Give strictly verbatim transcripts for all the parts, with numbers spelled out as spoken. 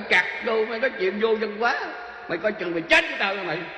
cặt vô, mày nói chuyện vô dân quá. Mày coi chừng mày chết với tao nha mày.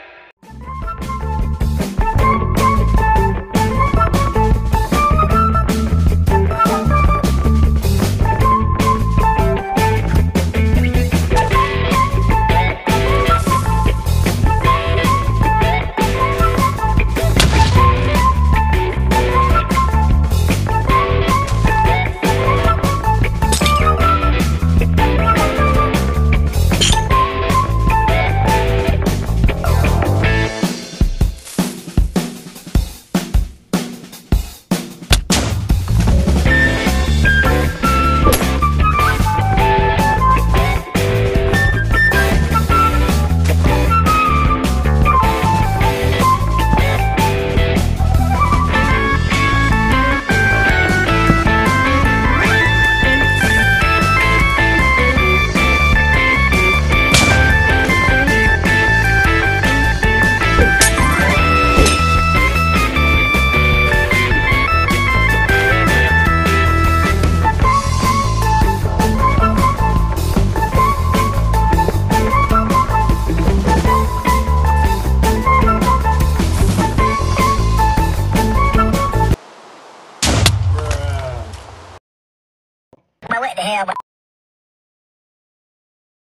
What the hell?